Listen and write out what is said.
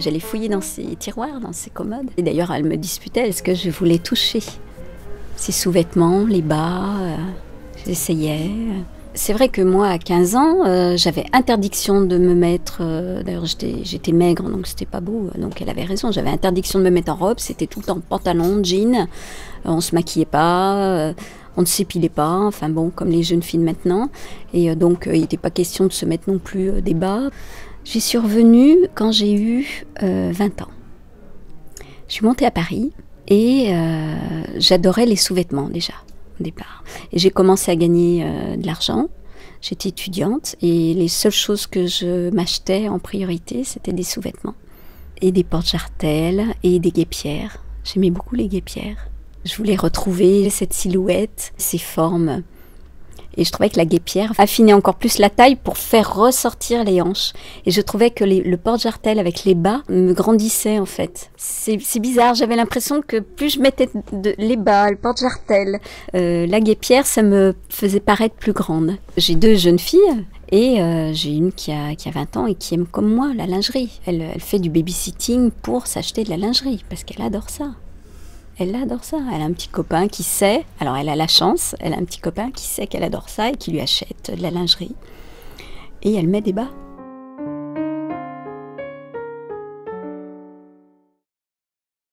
J'allais fouiller dans ses tiroirs, dans ses commodes. Et d'ailleurs, elle me disputait, est-ce que je voulais toucher ses sous-vêtements, les bas, j'essayais. C'est vrai que moi, à 15 ans, j'avais interdiction de me mettre... D'ailleurs, j'étais maigre, donc c'était pas beau. Donc elle avait raison, j'avais interdiction de me mettre en robe. C'était tout le temps pantalon, jean. On se maquillait pas, on ne s'épilait pas. Enfin bon, comme les jeunes filles de maintenant. Et donc, il n'était pas question de se mettre non plus des bas. J'y suis revenue quand j'ai eu 20 ans. Je suis montée à Paris et j'adorais les sous-vêtements déjà. Au départ. Et j'ai commencé à gagner de l'argent. J'étais étudiante et les seules choses que je m'achetais en priorité, c'était des sous-vêtements. Et des porte-jartelles et des guêpières. J'aimais beaucoup les guêpières. Je voulais retrouver cette silhouette, ces formes. Et je trouvais que la guêpière affinait encore plus la taille pour faire ressortir les hanches. Et je trouvais que le porte-jartel avec les bas me grandissait en fait. C'est bizarre, j'avais l'impression que plus je mettais les bas, le porte-jartel, la guêpière, ça me faisait paraître plus grande. J'ai 2 jeunes filles et j'ai une qui a 20 ans et qui aime comme moi la lingerie. Elle fait du babysitting pour s'acheter de la lingerie parce qu'elle adore ça. Elle adore ça. Elle a un petit copain qui sait, alors elle a la chance, elle a un petit copain qui sait qu'elle adore ça et qui lui achète de la lingerie. Et elle met des bas.